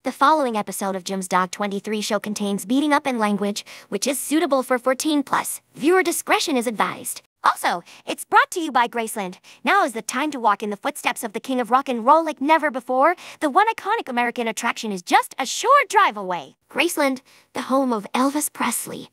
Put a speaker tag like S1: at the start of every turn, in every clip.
S1: The following episode of Jimsdog 23 show contains beating up and language, which is suitable for 14 plus. Viewer discretion is advised. Also, it's brought to you by Graceland. Now is the time to walk in the footsteps of the king of rock and roll like never before. The one iconic American attraction is just a short drive away. Graceland, the home of Elvis Presley.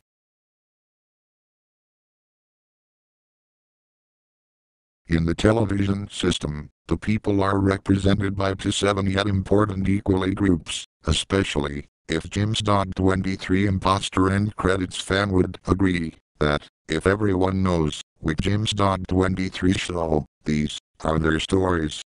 S2: In the television system, the people are represented by 7 yet important equally groups, especially if Jimsdog 23 imposter and credits fan would agree that if everyone knows with Jimsdog 23 show, these are their stories.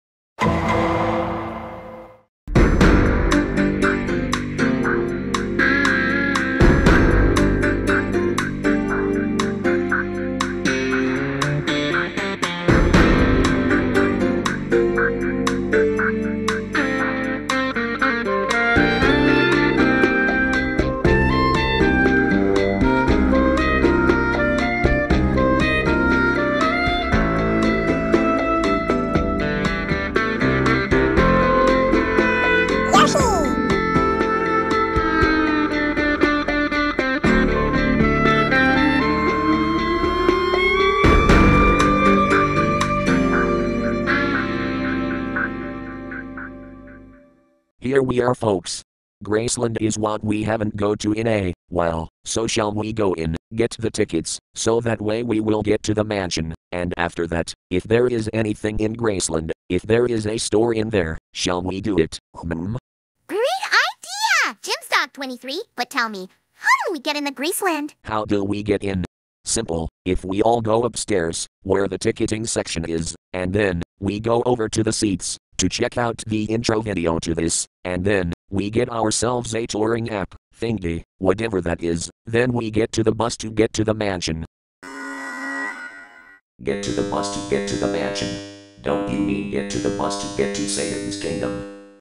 S3: Here we are, folks. Graceland is what we haven't go to in a while, so shall we go in, get the tickets, so that way we will get to the mansion, and after that, if there is anything in Graceland, if there is a store in there, shall we do it?
S4: Great idea! Jimsdog 23, but tell me, how do we get in the Graceland?
S3: How do we get in? Simple, if we all go upstairs, where the ticketing section is, and then, we go over to the seats, to check out the intro video to this, and then, we get ourselves a touring app, thingy, whatever that is, then we get to the bus to get to the mansion. Get to the bus to get to the mansion. Don't you mean get to the bus to get to Satan's kingdom?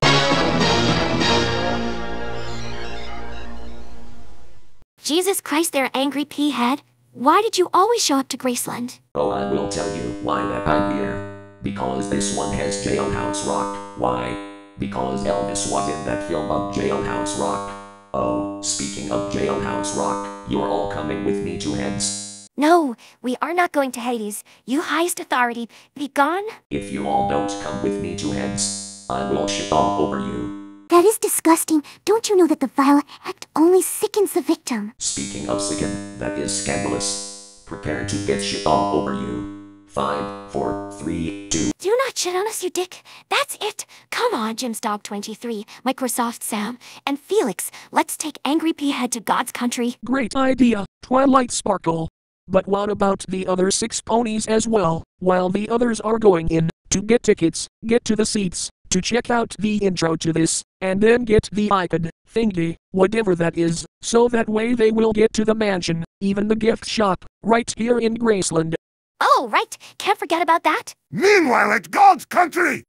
S1: Jesus Christ, there, angry pea-head. Why did you always show up to Graceland?
S3: Oh, I will tell you why that I'm here. Because this one has Jailhouse Rock. Why? Because Elvis was in that film of Jailhouse Rock. Oh, speaking of Jailhouse Rock, you're all coming with me to Hades.
S1: No, we are not going to Hades. You highest authority, be gone.
S3: If you all don't come with me to Hades, I will shit all over you.
S4: That is disgusting. Don't you know that the vile act only sickens the victim?
S3: Speaking of sicken, that is scandalous. Prepare to get shit all over you. 5, 4, 3, 2.
S1: Do not shit on us, you dick. That's it. Come on, Jimsdog 23, Microsoft Sam, and Felix. Let's take Angry Pea-head to God's country.
S5: Great idea, Twilight Sparkle. But what about the other 6 ponies as well? While the others are going in, to get tickets, get to the seats, to check out the intro to this, and then get the iPad, thingy, whatever that is, so that way they will get to the mansion, even the gift shop, right here in Graceland.
S1: Oh, right. Can't forget about that.
S2: Meanwhile at God's country!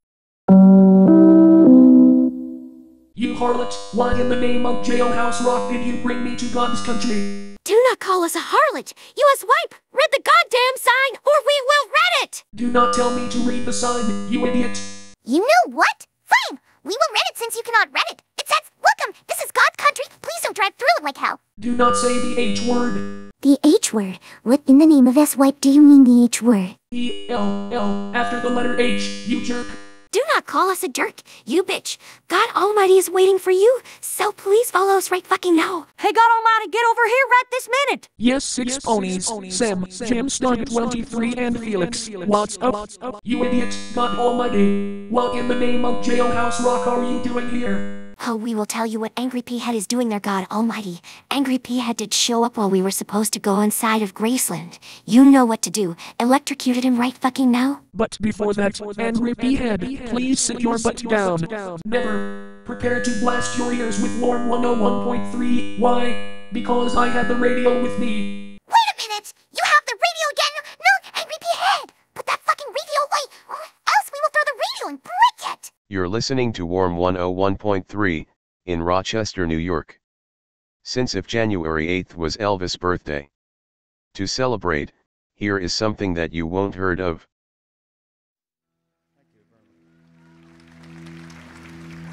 S5: You harlot, why in the name of Jailhouse Rock did you bring me to God's country?
S1: Do not call us a harlot. U.S. wipe, read the goddamn sign, or we will read it.
S5: Do not tell me to read the sign, you idiot.
S4: You know what? Fine! We will read it since you cannot read it. It says, "Welcome, this is God's country. Please don't drive through it like hell."
S5: Do not say the H word.
S4: The H word? What in the name of S-wipe do you mean the H word?
S5: E-L-L, after the letter H, you jerk.
S1: Do not call us a jerk, you bitch. God Almighty is waiting for you, so please follow us right fucking now.
S6: Hey, God Almighty, get over here right this minute!
S5: Yes, 6 ponies, Sam, Jimsdog 23 and Felix. What's up? You idiot, God Almighty. What in the name of Jailhouse Rock are you doing here?
S1: Oh, we will tell you what Angry Pea-head is doing there, God Almighty. Angry Pea-head did show up while we were supposed to go inside of Graceland. You know what to do. Electrocuted him right fucking now.
S5: But before that, Angry Pea-head, please sit your butt down. Never. Prepare to blast your ears with Warm 101.3. Why? Because I had the radio with me.
S4: Wait a minute! You have the radio again? No, Angry Pea-head! Put that fucking radio away, or else we will throw the radio and break it!
S7: You're listening to Warm 101.3, in Rochester, New York. Since if January 8th was Elvis' birthday. To celebrate, here is something that you won't heard of.